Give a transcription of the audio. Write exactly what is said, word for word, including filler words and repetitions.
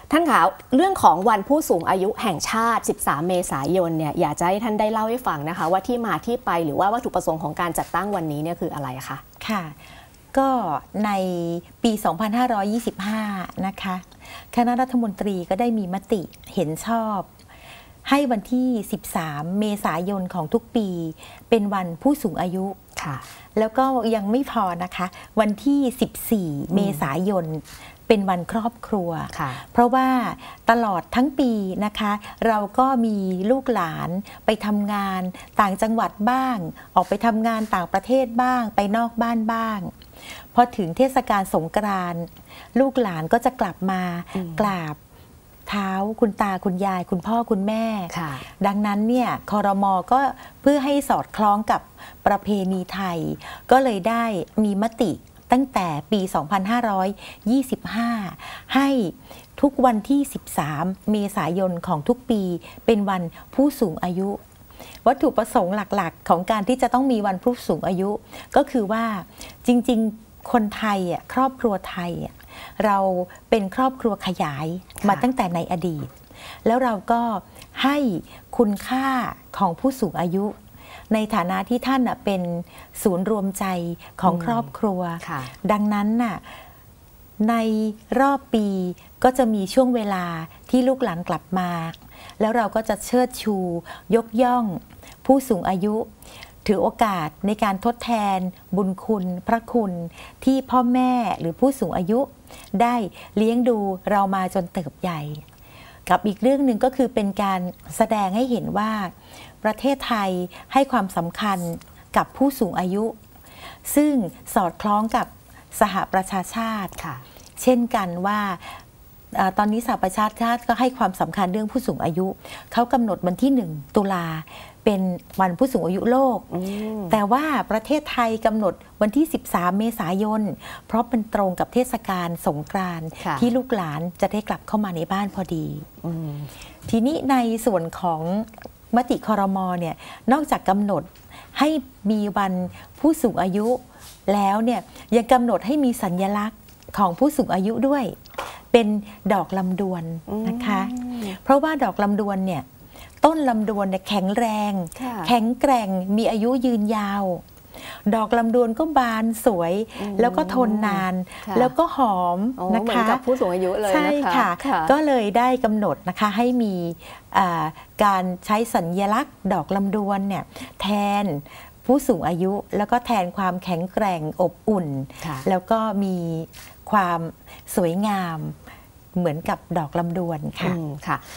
ท่านคะเรื่องของวันผู้สูงอายุแห่งชาติสิบสามเมษายนเนี่ยอยากจะให้ท่านได้เล่าให้ฟังนะคะว่าที่มาที่ไปหรือว่าวัตถุประสงค์ของการจัดตั้งวันนี้เนี่ยคืออะไรคะค่ะก็ในปี สองพันห้าร้อยยี่สิบห้า นะคะคณะรัฐมนตรีก็ได้มีมติเห็นชอบให้วันที่ สิบสาม เมษายนของทุกปีเป็นวันผู้สูงอายุค่ะแล้วก็ยังไม่พอนะคะวันที่ สิบสี่ เมษายนเป็นวันครอบครัวเพราะว่าตลอดทั้งปีนะคะเราก็มีลูกหลานไปทำงานต่างจังหวัดบ้างออกไปทำงานต่างประเทศบ้างไปนอกบ้านบ้างพอถึงเทศกาลสงกรานต์ลูกหลานก็จะกลับมากราบเท้าคุณตาคุณยายคุณพ่อคุณแม่ดังนั้นเนี่ยครม.ก็เพื่อให้สอดคล้องกับประเพณีไทยก็เลยได้มีมติตั้งแต่ปี สองพันห้าร้อยยี่สิบห้า ให้ทุกวันที่ สิบสาม เมษายนของทุกปีเป็นวันผู้สูงอายุวัตถุประสงค์หลักๆของการที่จะต้องมีวันผู้สูงอายุก็คือว่าจริงๆคนไทยอ่ะครอบครัวไทยอ่ะเราเป็นครอบครัวขยายมาตั้งแต่ในอดีตแล้วเราก็ให้คุณค่าของผู้สูงอายุในฐานะที่ท่านเป็นศูนย์รวมใจของครอบครัวดังนั้นน่ะในรอบปีก็จะมีช่วงเวลาที่ลูกหลานกลับมาแล้วเราก็จะเชิดชูยกย่องผู้สูงอายุถือโอกาสในการทดแทนบุญคุณพระคุณที่พ่อแม่หรือผู้สูงอายุได้เลี้ยงดูเรามาจนเติบใหญ่กับอีกเรื่องหนึ่งก็คือเป็นการแสดงให้เห็นว่าประเทศไทยให้ความสำคัญกับผู้สูงอายุซึ่งสอดคล้องกับสหประชาชาติเช่นกันว่าตอนนี้สหประชาชาติก็ให้ความสำคัญเรื่องผู้สูงอายุเขากำหนดวันที่หนึ่งตุลาเป็นวันผู้สูงอายุโลกแต่ว่าประเทศไทยกำหนดวันที่สิบสามเมษายนเพราะเป็นตรงกับเทศกาลสงกรานต์ที่ลูกหลานจะได้กลับเข้ามาในบ้านพอดีทีนี้ในส่วนของมติครม.เนี่ยนอกจากกำหนดให้มีวันผู้สูงอายุแล้วเนี่ยยังกำหนดให้มีสัญลักษณ์ของผู้สูงอายุด้วยเป็นดอกลำดวนนะคะเพราะว่าดอกลำดวนเนี่ยต้นลำดวนเนี่ยแข็งแรงแข็งแกร่งมีอายุยืนยาวดอกลำดวนก็บานสวยแล้วก็ทนนานแล้วก็หอมนะคะเหมือนกับผู้สูงอายุเลยนะคะใช่ค่ะก็เลยได้กำหนดนะคะให้มีการใช้สัญลักษณ์ดอกลำดวนเนี่ยแทนผู้สูงอายุแล้วก็แทนความแข็งแกร่งอบอุ่นแล้วก็มีความสวยงามเหมือนกับดอกลำดวนค่ะ